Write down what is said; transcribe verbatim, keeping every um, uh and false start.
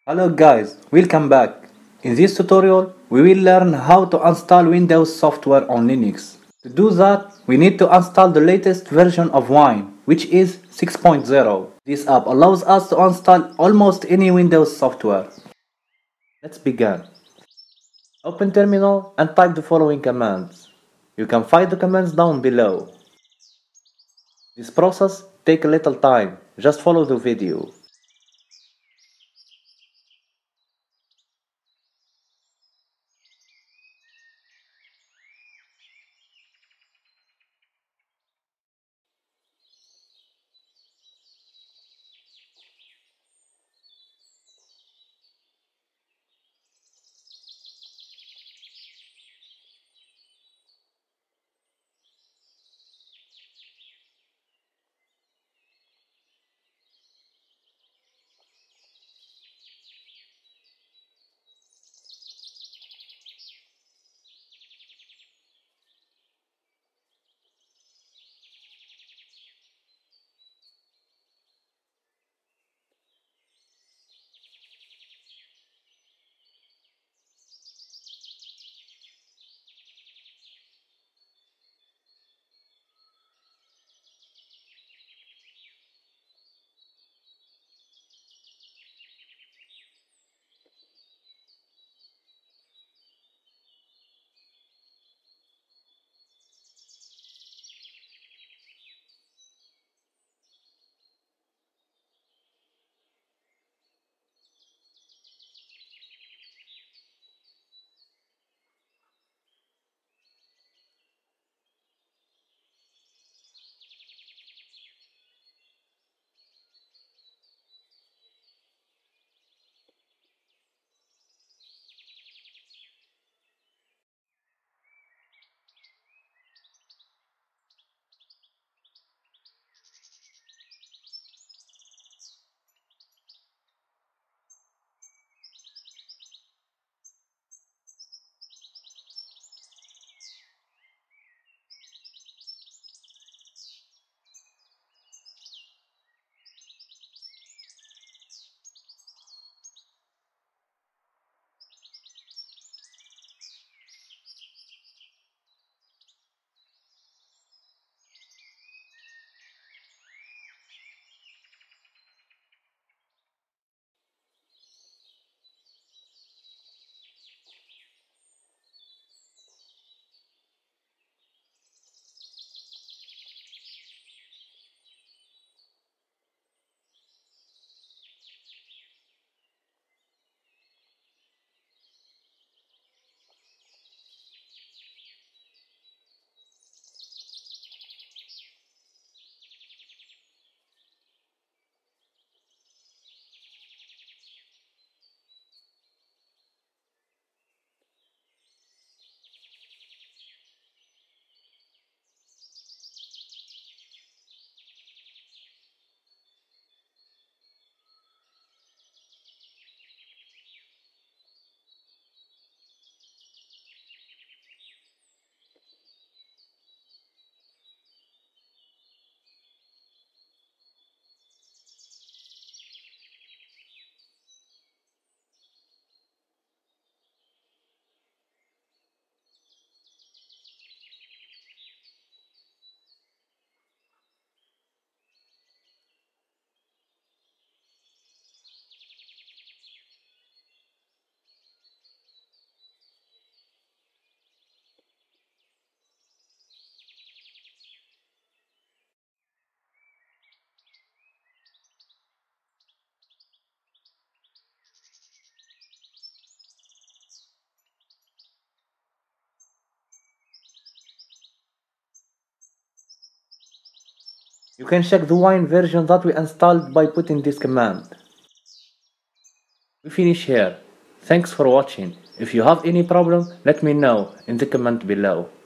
Hello guys, welcome back. In this tutorial, we will learn how to install Windows software on Linux. To do that, we need to install the latest version of Wine, which is six point zero. This app allows us to install almost any Windows software. Let's begin. Open Terminal and type the following commands. You can find the commands down below. This process takes a little time, just follow the video. You can check the Wine version that we installed by putting this command. We finish here. Thanks for watching. If you have any problem, let me know in the comment below.